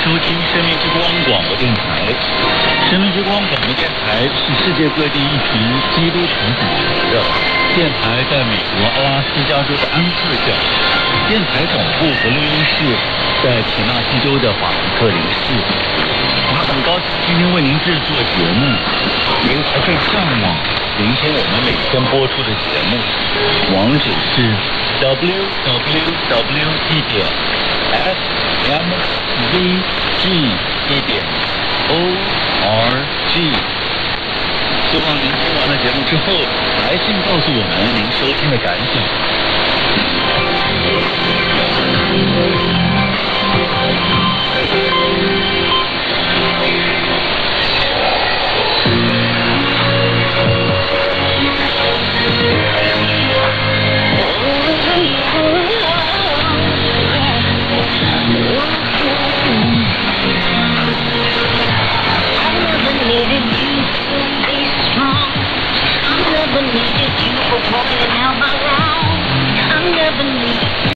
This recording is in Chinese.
听生命之光广播电台。生命之光广播电台是世界各地一群基督徒组成的电台，在美国阿拉斯加州的安克角，电台总部和录音室在田纳西州的华特林市。我们很高兴今天为您制作节目，您还可以上网聆听我们每天播出的节目，网址是 www.smvg.org。希望您听完了节目之后，来信告诉我们您收听的感想。